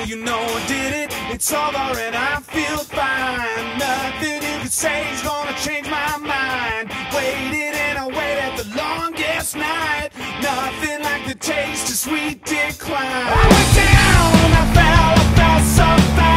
you know I did it. It's over and I feel fine. Nothing you could say is gonna change my mind. Waited and I waited the longest night. Nothing like the taste of sweet decline. I went down, I fell so fast.